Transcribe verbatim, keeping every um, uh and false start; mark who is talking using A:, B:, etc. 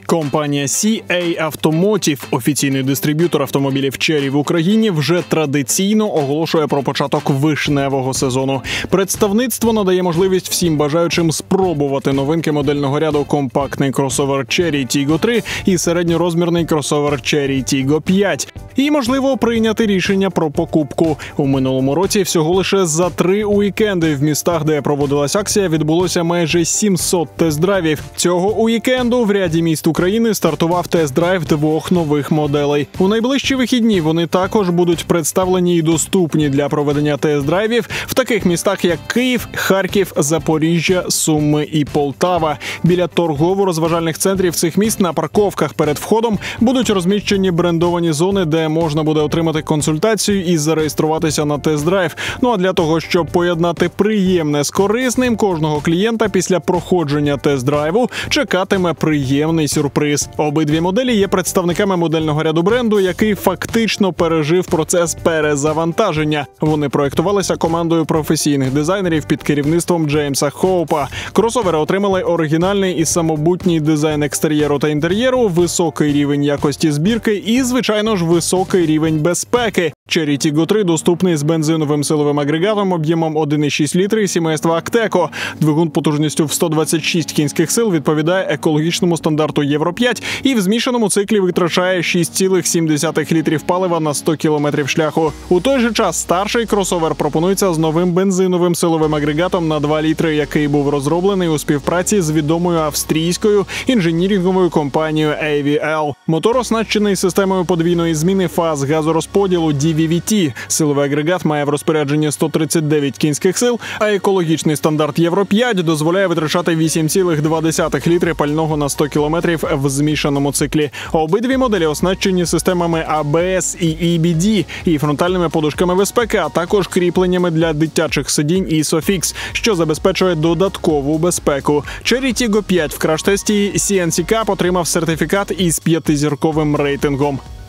A: Компанія сі ей Automotive, офіційний дистриб'ютор автомобілів Chery в Україні, вже традиційно оголошує про початок вишневого сезону. Представництво надає можливість всім бажаючим спробувати новинки модельного ряду: компактний кросовер Chery Tiggo три і середньорозмірний кросовер Chery Tiggo п'ять. І, можливо, прийняти рішення про покупку. У минулому році всього лише за три уікенди в містах, де проводилась акція, відбулося майже сімсот тест-драйвів. Цього уікенду в ряді міст України стартував тест-драйв двох нових моделей. У найближчі вихідні вони також будуть представлені і доступні для проведення тест-драйвів в таких містах, як Київ, Харків, Запоріжжя, Суми і Полтава. Біля торгово-розважальних центрів цих міст на парковках перед входом будуть розміщені брендовані зони, де можна буде отримати консультацію і зареєструватися на тест-драйв. Ну а для того, щоб поєднати приємне з корисним, кожного клієнта після проходження тест-драйву чекатиме приємний сюрприз. Обидві моделі є представниками модельного ряду бренду, який фактично пережив процес перезавантаження. Вони проєктувалися командою професійних дизайнерів під керівництвом Джеймса Хоупа. Кросовери отримали оригінальний і самобутній дизайн екстер'єру та інтер'єру, високий рівень якості збірки і, звичайно ж, високий рівень безпеки. Chery Tiggo три доступний з бензиновим силовим агрегатом об'ємом один і шість літри сімейства Acteco. Двигун потужністю в сто двадцять шість кінських сил відповідає екологічному стандарту Євро п'ять і в змішаному циклі витрачає шість цілих сім десятих літрів палива на сто кілометрів шляху. У той же час старший кросовер пропонується з новим бензиновим силовим агрегатом на два літри, який був розроблений у співпраці з відомою австрійською інженіринговою компанією ей ві ел. Мотор оснащений системою подвійної зміни фаз газорозподілу ді ві ві ті. Силовий агрегат має в розпорядженні сто тридцять дев'ять кінських сил, а екологічний стандарт Євро п'ять дозволяє витрачати вісім цілих два десятих літри пального на сто кілометрів в змішаному циклі. Обидві моделі оснащені системами а бе ес і і бі ді і фронтальними подушками безпеки, а також кріпленнями для дитячих сидінь ISOFIX, що забезпечує додаткову безпеку. Chery Tiggo п'ять в краш-тесті сі ен сі Cup отримав сертифікат із п'ятизірковим рейтингом.